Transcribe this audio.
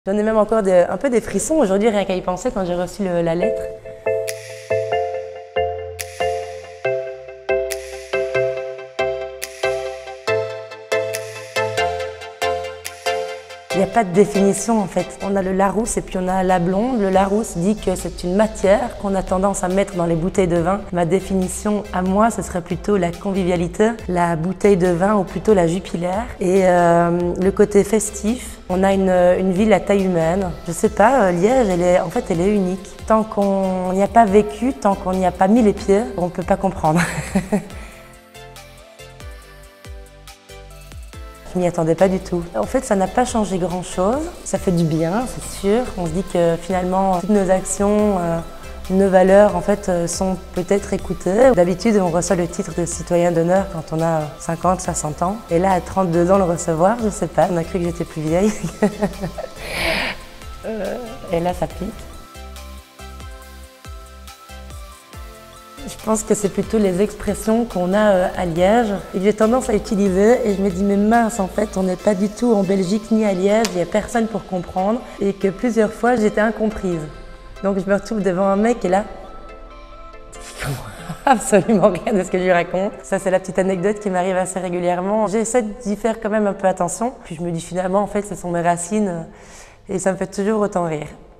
J'en ai même encore un peu des frissons aujourd'hui, rien qu'à y penser quand j'ai reçu la lettre. Il n'y a pas de définition en fait. On a le Larousse et puis on a la blonde. Le Larousse dit que c'est une matière qu'on a tendance à mettre dans les bouteilles de vin. Ma définition à moi, ce serait plutôt la convivialité, la bouteille de vin ou plutôt la jupilaire. Et le côté festif, on a une ville à taille humaine. Je sais pas, Liège, elle est unique. Tant qu'on n'y a pas vécu, tant qu'on n'y a pas mis les pieds, on ne peut pas comprendre. Je m'y attendais pas du tout. En fait, ça n'a pas changé grand-chose. Ça fait du bien, c'est sûr. On se dit que finalement, toutes nos actions, nos valeurs, en fait, sont peut-être écoutées. D'habitude, on reçoit le titre de citoyen d'honneur quand on a 50, 60 ans. Et là, à 32 ans, le recevoir, je sais pas, on a cru que j'étais plus vieille. Et là, ça pique. Je pense que c'est plutôt les expressions qu'on a à Liège et que j'ai tendance à utiliser et je me dis mais mince, en fait on n'est pas du tout en Belgique ni à Liège, il n'y a personne pour comprendre et que plusieurs fois j'étais incomprise. Donc je me retrouve devant un mec et là, il comprend absolument rien de ce que je lui raconte. Ça c'est la petite anecdote qui m'arrive assez régulièrement. J'essaie d'y faire quand même un peu attention, puis je me dis finalement en fait ce sont mes racines et ça me fait toujours autant rire.